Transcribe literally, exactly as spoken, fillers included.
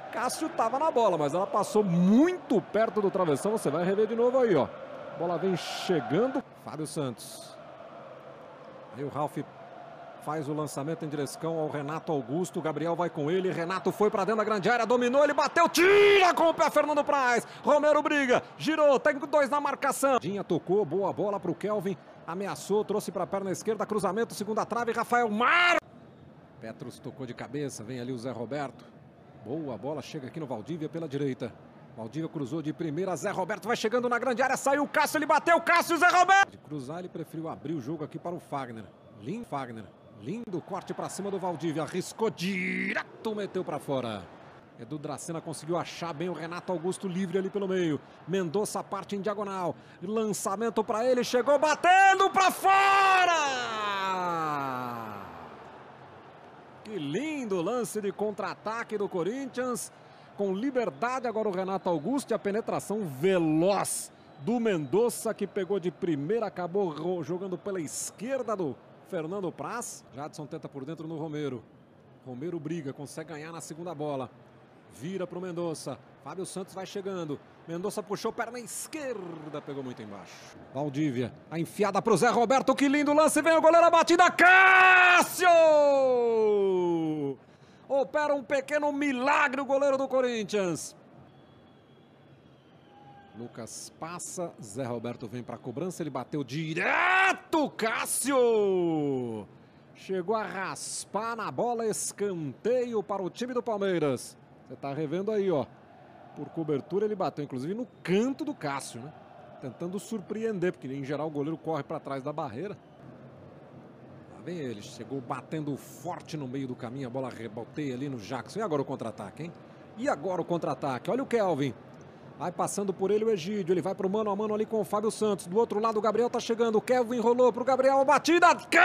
Cássio tava na bola, mas ela passou muito perto do travessão. Você vai rever de novo aí, ó. Bola vem chegando. Fábio Santos. Aí o Ralf faz o lançamento em direção ao Renato Augusto. O Gabriel vai com ele. Renato foi para dentro da grande área, dominou, ele bateu, tira com o pé Fernando Praz. Romero briga, girou, tem dois na marcação. Dinha tocou, boa bola para o Kelvin. Ameaçou, trouxe para a perna esquerda, cruzamento, segunda trave, Rafael Mar. Petros tocou de cabeça, vem ali o Zé Roberto. Boa bola, chega aqui no Valdívia pela direita. Valdívia cruzou de primeira, Zé Roberto vai chegando na grande área, saiu o Cássio, ele bateu, Cássio, Zé Roberto. De cruzar, ele preferiu abrir o jogo aqui para o Fagner. Lindo Fagner, lindo corte para cima do Valdívia, arriscou direto, meteu para fora. Edu Dracena conseguiu achar bem o Renato Augusto livre ali pelo meio. Mendonça parte em diagonal, lançamento para ele, chegou batendo para fora! Que lindo lance de contra-ataque do Corinthians. Com liberdade agora o Renato Augusto e a penetração veloz do Mendonça, que pegou de primeira, acabou jogando pela esquerda do Fernando Praz. Jadson tenta por dentro no Romero. Romero briga, consegue ganhar na segunda bola. Vira para o Mendonça. Fábio Santos vai chegando. Mendonça puxou perna esquerda, pegou muito embaixo. Valdívia, a enfiada para o Zé Roberto. Que lindo lance, vem o goleiro, a batida. Cássio! Opera um pequeno milagre o goleiro do Corinthians. Lucas passa, Zé Roberto vem para a cobrança, ele bateu direto, Cássio! Chegou a raspar na bola, escanteio para o time do Palmeiras. Você tá revendo aí, ó. Por cobertura ele bateu, inclusive no canto do Cássio, né? Tentando surpreender, porque em geral o goleiro corre para trás da barreira. Lá vem ele, chegou batendo forte no meio do caminho, a bola reboteia ali no Jackson. E agora o contra-ataque, hein? E agora o contra-ataque, olha o Kelvin. Vai passando por ele o Egídio, ele vai pro mano a mano ali com o Fábio Santos. Do outro lado o Gabriel tá chegando, o Kelvin enrolou pro Gabriel, a batida...